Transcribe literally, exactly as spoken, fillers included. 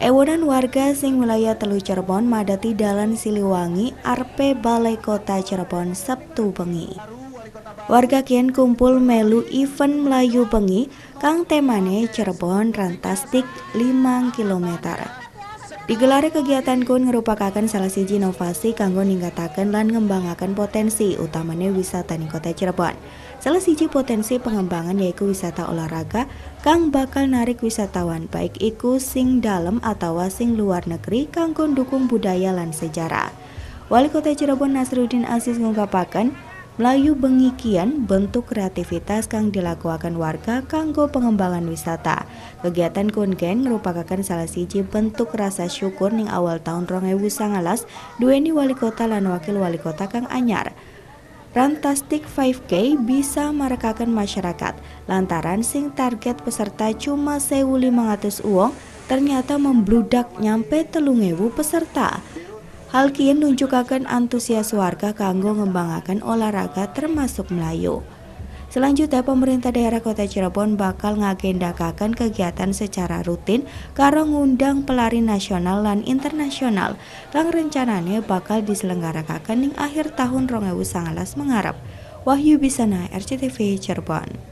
Ewonan warga sing wilayah Telu Cirebon madati Dalan Siliwangi arepe Balai Kota Cirebon Sabtu bengi. Warga kian kumpul melu event Melayu bengi kang temane Cirebon Rantastik lima kilometer. Digelar kegiatan kun ngerupakan salah siji inovasi kanggo ninggataken lan ngembangaken potensi utamane wisata ning Kota Cirebon. Salah siji potensi pengembangan yaitu wisata olahraga kang bakal narik wisatawan baik iku sing dalem atawa sing luar negeri kanggo ndukung budaya lan sejarah. Wali Kota Cirebon Nasruddin Aziz ngungkapaken Melayu bengi kian bentuk kreativitas kang dilakukan warga kanggo pengembangan wisata. Kegiatan kunken merupakan salah siji bentuk rasa syukur ning awal tahun rong ewu sangalas duweni wali kota lan wakil wali kota kang anyar. Rantastik lima K bisa marekaken masyarakat lantaran sing target peserta cuma sewu lima ratus uang ternyata membludak nyampe telung ewu peserta. Hal kieu nunjukaken antusias warga kanggo ngembangaken olahraga termasuk Melayu. Selanjutnya pemerintah daerah Kota Cirebon bakal ngagendakaken kegiatan secara rutin karo ngundang pelari nasional lan internasional kang rencananya bakal diselenggarakan ning akhir tahun rong ewu sangalas mengarep. Wahyu Bisana R C T V Cirebon.